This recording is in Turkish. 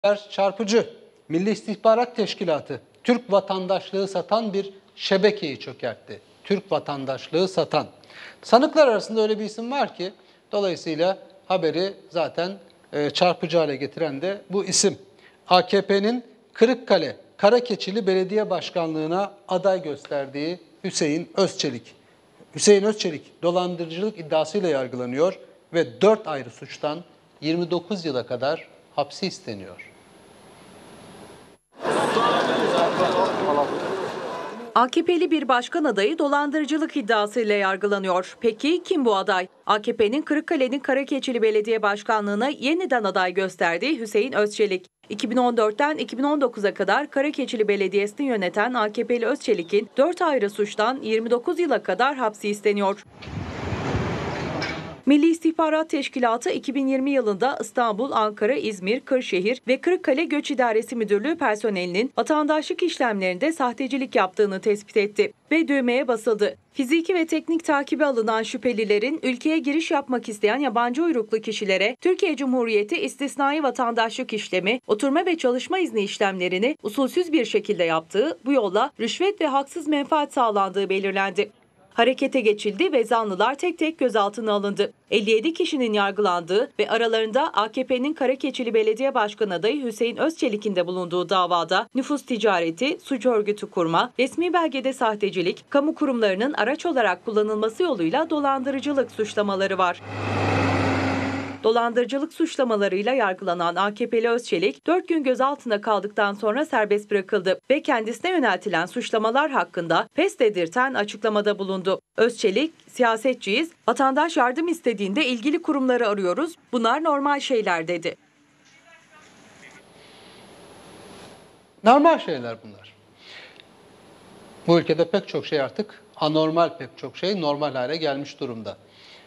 Çarpıcı. Milli İstihbarat Teşkilatı Türk vatandaşlığı satan bir şebekeyi çökertti. Türk vatandaşlığı satan. Sanıklar arasında öyle bir isim var ki dolayısıyla haberi zaten çarpıcı hale getiren de bu isim. AKP'nin Kırıkkale Karakeçili Belediye Başkanlığı'na aday gösterdiği Hüseyin Özçelik. Hüseyin Özçelik dolandırıcılık iddiasıyla yargılanıyor ve 4 ayrı suçtan 29 yıla kadar hapsi isteniyor. AKP'li bir başkan adayı dolandırıcılık iddiasıyla yargılanıyor. Peki kim bu aday? AKP'nin Kırıkkale'nin Karakeçili Belediye Başkanlığı'na yeniden aday gösterdiği Hüseyin Özçelik. 2014'ten 2019'a kadar Karakeçili Belediyesi'ni yöneten AKP'li Özçelik'in 4 ayrı suçtan 29 yıla kadar hapsi isteniyor. Milli İstihbarat Teşkilatı 2020 yılında İstanbul, Ankara, İzmir, Kırşehir ve Kırıkkale Göç İdaresi Müdürlüğü personelinin vatandaşlık işlemlerinde sahtecilik yaptığını tespit etti ve düğmeye basıldı. Fiziki ve teknik takibe alınan şüphelilerin ülkeye giriş yapmak isteyen yabancı uyruklu kişilere Türkiye Cumhuriyeti istisnai vatandaşlık işlemi, oturma ve çalışma izni işlemlerini usulsüz bir şekilde yaptığı, bu yolla rüşvet ve haksız menfaat sağlandığı belirlendi. Harekete geçildi ve zanlılar tek tek gözaltına alındı. 57 kişinin yargılandığı ve aralarında AKP'nin Karakeçili Belediye Başkanı adayı Hüseyin Özçelik'in de bulunduğu davada nüfus ticareti, suç örgütü kurma, resmi belgede sahtecilik, kamu kurumlarının araç olarak kullanılması yoluyla dolandırıcılık suçlamaları var. Dolandırıcılık suçlamalarıyla yargılanan AKP'li Özçelik 4 gün gözaltına kaldıktan sonra serbest bırakıldı ve kendisine yöneltilen suçlamalar hakkında pes dedirten açıklamada bulundu. Özçelik, siyasetçiyiz, vatandaş yardım istediğinde ilgili kurumları arıyoruz, bunlar normal şeyler dedi. Normal şeyler bunlar. Bu ülkede pek çok şey artık anormal, pek çok şey normal hale gelmiş durumda.